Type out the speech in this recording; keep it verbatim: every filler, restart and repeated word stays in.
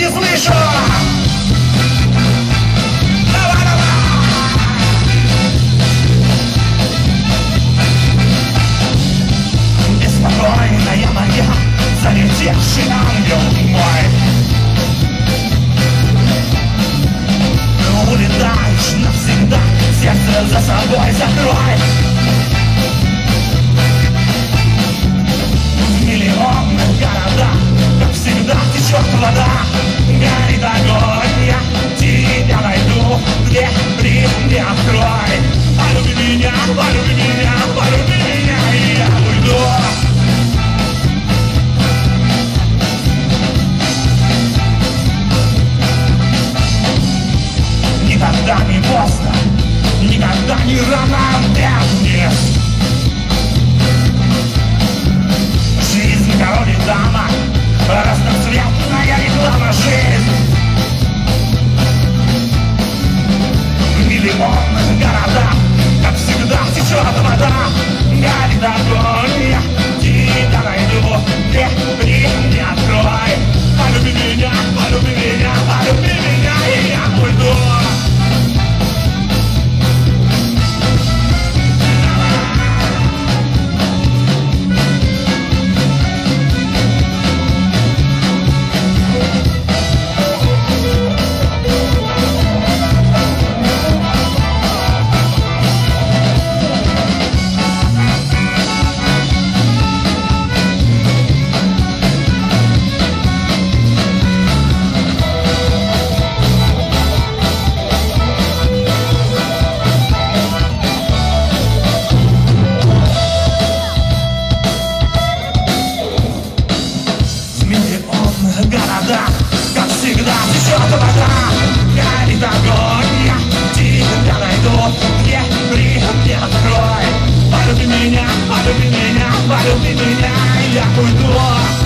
не слышу. Беспокойная моя, залетевший ангел мой, улетаешь навсегда, сердце за собой закрой. В миллионных городах, как всегда, течет вода, горит огонь, я тебя найду, где мне открой. Полюби меня, полюби меня, полюби меня, и я уйду. Никогда не поздно, никогда не рано, вниз. Жизнь король и дама, разноцветная реклама. Жизнь в миллионных городах, как всегда, течет вода, горит огонь, я тебя найду, где не открой. Полюби меня, полюби меня, полюби меня, и я уйду. Как всегда течет вода, горит огонь, я тебя найду, где мне открой. Полюби меня, полюби меня, полюби меня, и я уйду.